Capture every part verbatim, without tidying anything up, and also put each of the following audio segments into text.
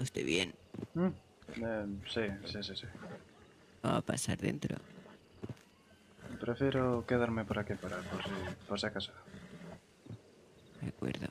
¿Está usted bien? Mm, eh, sí, sí, sí, sí. Vamos a pasar dentro. Prefiero quedarme por aquí para, por si, por si acaso. De acuerdo.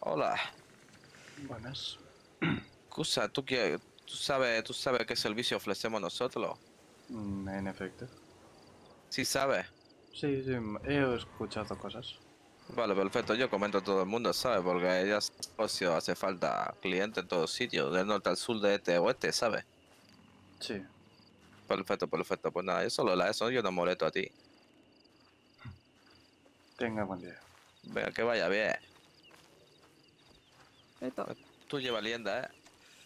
Hola, Buenas. Cusa, ¿tú, qué, tú sabes, tú sabes qué servicio ofrecemos nosotros? Mm, En efecto. Sí sabes. Sí, sí, m- he escuchado cosas. Vale, perfecto. Yo comento a todo el mundo, ¿sabes? Porque ya es socio, hace falta cliente en todos sitios, del norte al sur, de este a oeste, ¿sabes? Sí. Perfecto, perfecto. Pues nada, yo solo la eso, yo no molesto a ti. Tenga buen día. Venga, que vaya bien. Esto. Tú lleva lienda, ¿eh?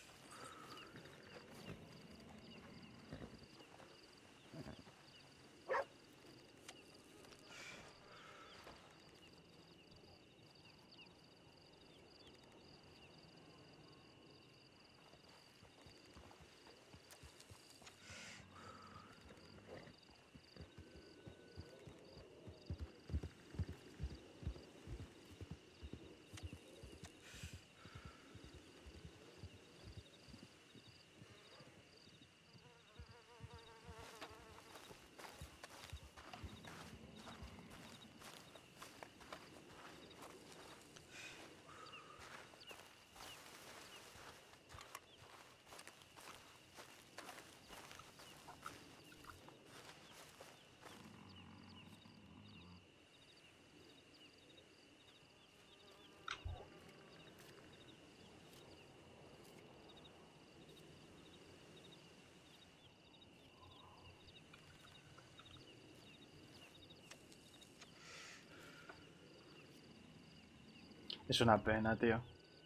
Es una pena, tío.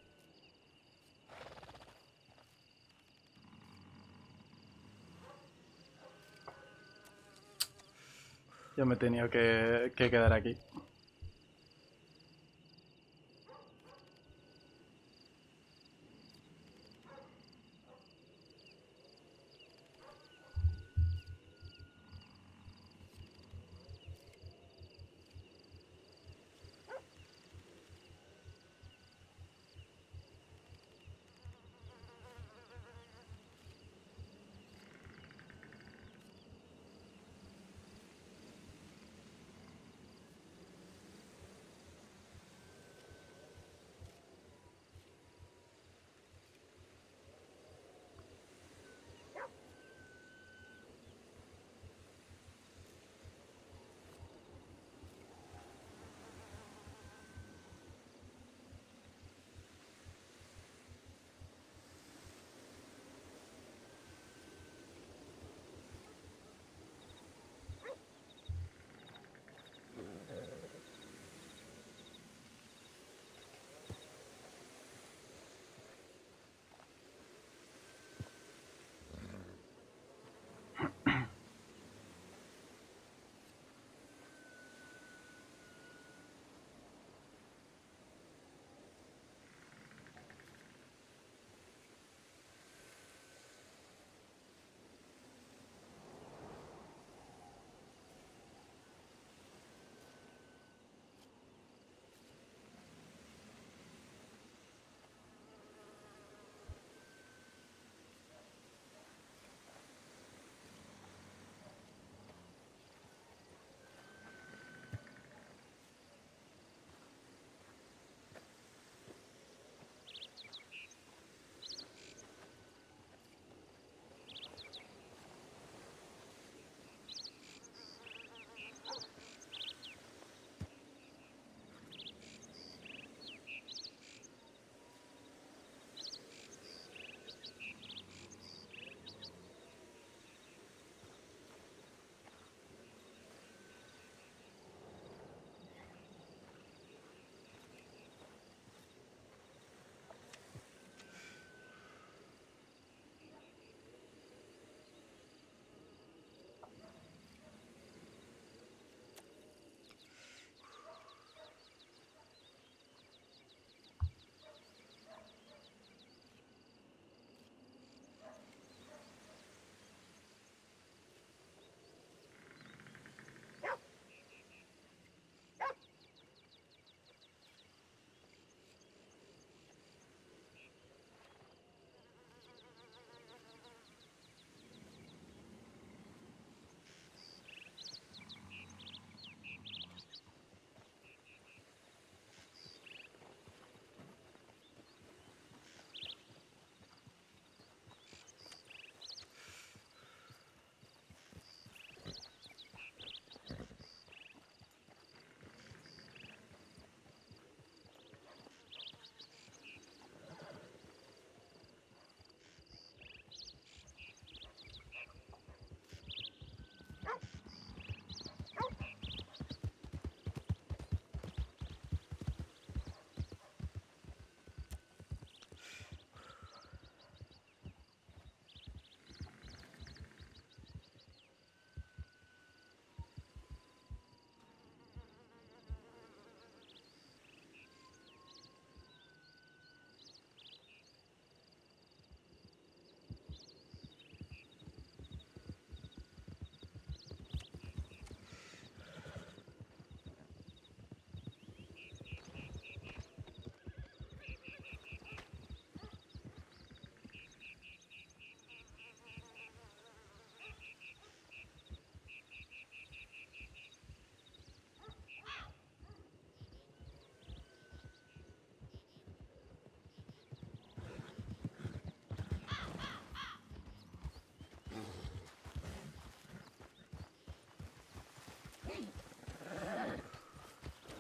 Yo me he tenido que, que quedar aquí.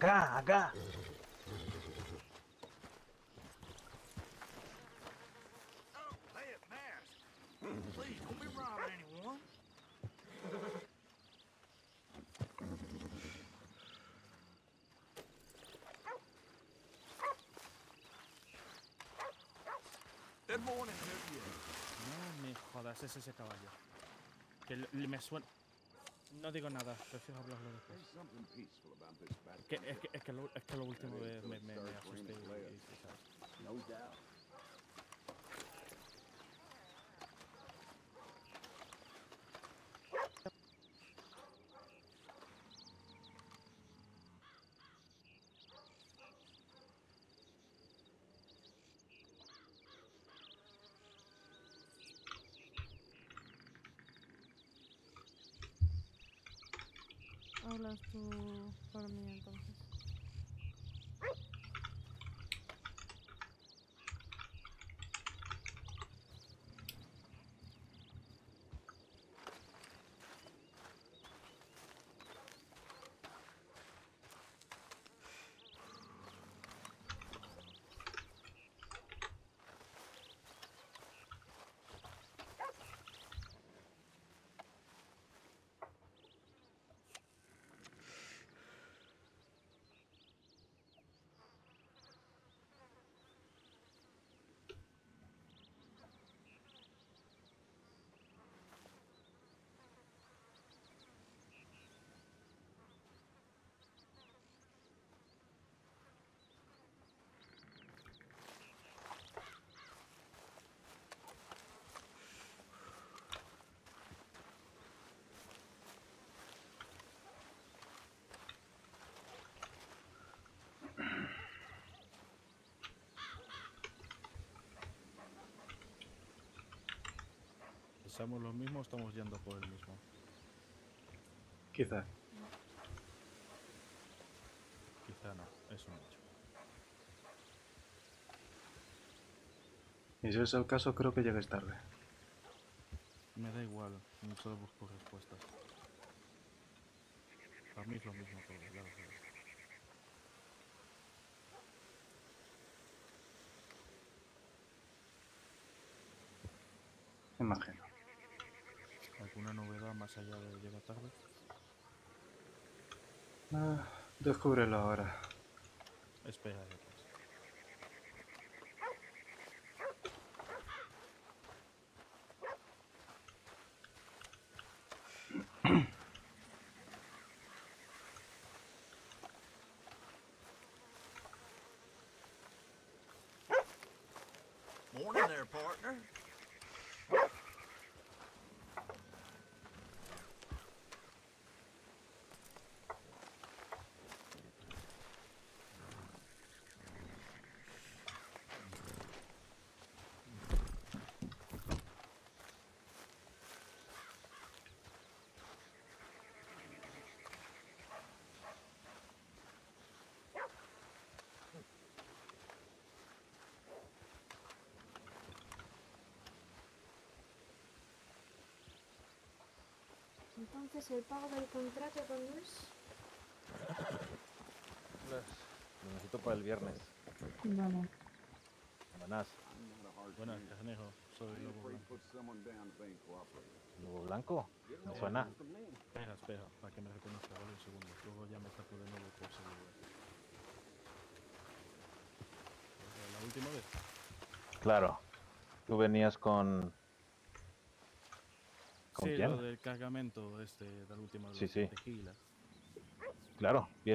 Acá, acá. No me jodas, es ese caballo. Que le- me suena... No digo nada, prefiero hablarlo después. Que, es, que, es, que lo, es que lo último me, me, me, me asusté y, y, y ¿sabes? Hablas tú por mí entonces. ¿Pensamos lo mismo o estamos yendo por el mismo? Quizá. Quizá no, es un hecho. Y si es el caso, creo que llegues tarde. Me da igual, solo busco respuestas. Para mí es lo mismo todo, ya lo sabes. Imagino. ¿Alguna novedad más allá de llegar tarde? Ah, descúbrelo ahora. Espera, pues. Morning there, partner. Entonces, ¿el pago del contrato cuándo es? Lo necesito para el viernes. Vale. Buenas. Buenas, Cajanejo, soy Lobo Blanco. ¿Lobo blanco? ¿Me suena? Espera, espera, para que me reconozca, vale un segundo. Luego ya me tapo de nuevo por seguridad. ¿La última vez? Claro. Tú venías con... ¿Con Sí, quién? lo del cargamento este de la última vez, Sí, los sí. tequila. Claro.